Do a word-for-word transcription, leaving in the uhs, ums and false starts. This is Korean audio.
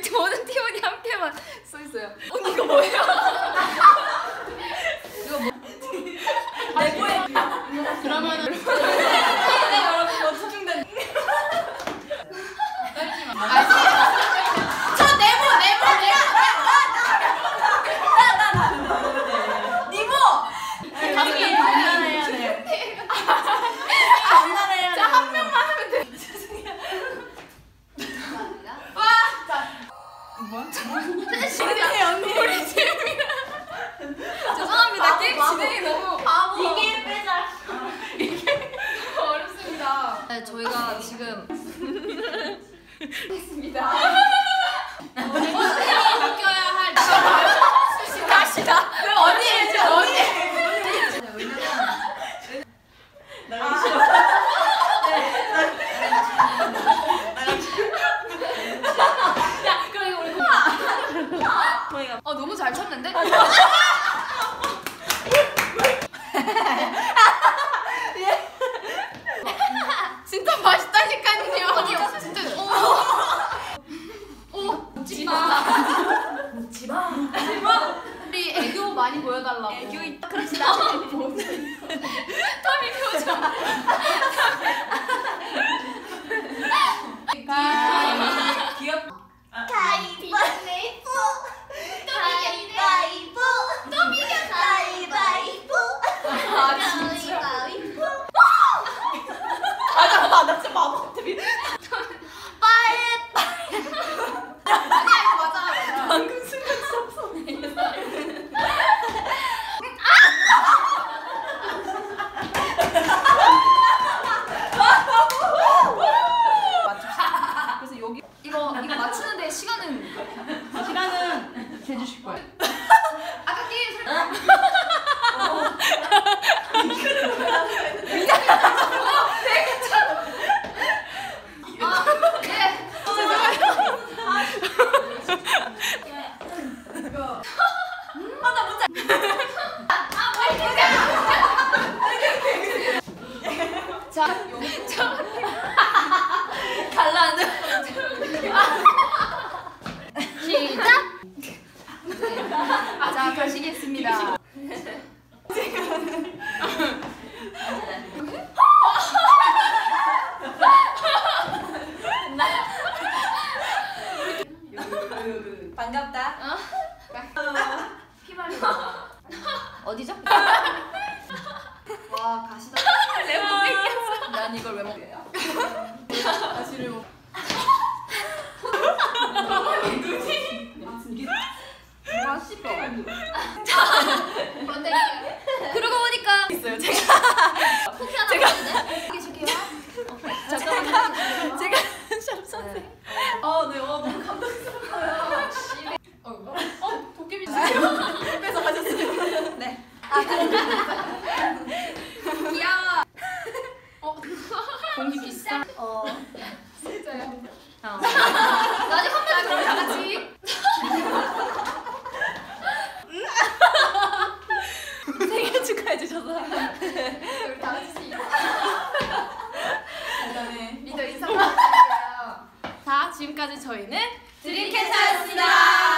모든 팀원이 함께만 써 있어요. 언니 이거 뭐예요? 이거 뭐? 내부에 그러면은 여러분 뭐 집중된. 저 네모 네모 네모 니모 가슴이 장난해야 돼. 장난해야 돼. 자 한 명만 하면 돼. 죄송해요. 와 자 뭐? 진행해 언니. 우리 팀이랑 죄송합니다. 게임 진행이 너무 바보. 이 게임 빼자. 이게 어렵습니다. 네 저희가 지금 했습니다. 바뀌어야 할 다시다. 언니 해줘 언니. 왜냐면 나가기 싫어. 야 그럼 이거 우리 저희가 어 너무 잘 쳤는데? 진짜 맛있다니까요. 언니 진짜 오 먹지마 먹지마 먹지마. 우리 애교 많이 보여달라고. 애교 있다. 그렇지다. 터미 표정. 귀엽다. 가위바위보 가위바위보 터미가 가위바위보 아 진짜 가위바위보 맞아 나 진짜 마법 같아. 빠이빠이 아니야 이거 맞아. 방금 순간 썼어. 그래서 여기 이거 이거 맞추는데 시간은 시간은 재주실 거예요. 아까 게임 설 자, 여기 저 갈라는 시작. 자, 가시겠습니다. 반갑다. 어? 피말리. 어디죠? 와 가시다. 레몬 뺏겼어. 난 이걸 왜 먹어요? 가시를 먹. 눈이 맛있어. 그런데 그러고 보니까 있어요. 제가 쿠키 하나 먹는데 이게 저기요. 잠깐만요. 제가 샵 선생. 어, 네, 어 너무 감동스러워요. 어, 어, 도깨비 주세요. 뺏어 가셨어요. 네. 아, 귀여워. 어, 공기 비싸. 어, 진짜요? 어. 나중에 한 번 그럼 다 같이. 생일 축하해 주셔서. 우리 다 같이. 그다음에 리더 인사 부탁드려요. 자, 지금까지 저희는 드림캐쳐였습니다.